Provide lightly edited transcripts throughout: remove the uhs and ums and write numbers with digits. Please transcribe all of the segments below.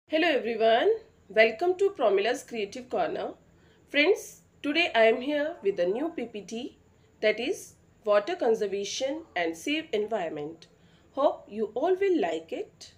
Hello everyone, welcome to Promila's Creative Corner. Friends, today I am here with a new PPT that is Water Conservation and Save Environment. Hope you all will like it.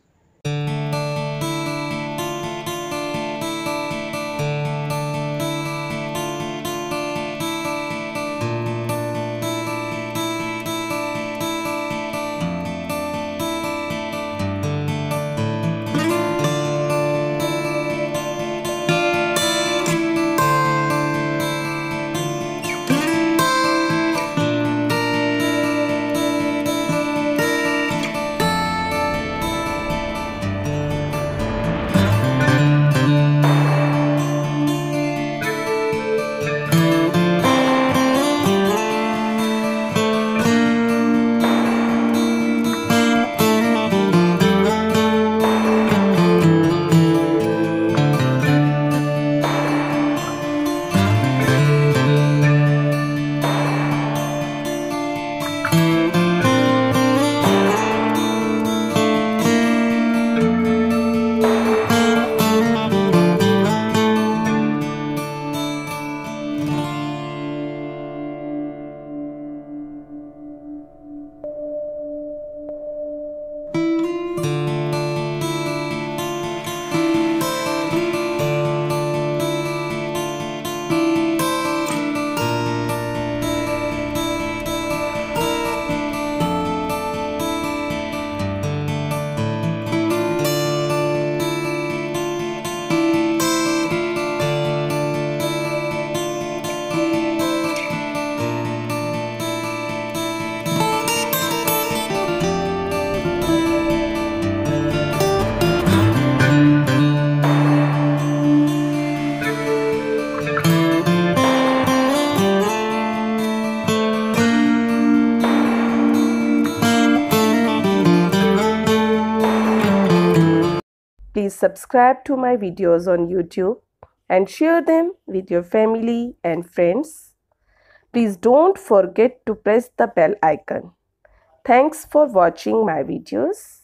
Please subscribe to my videos on YouTube and share them with your family and friends. Please don't forget to press the bell icon. Thanks for watching my videos.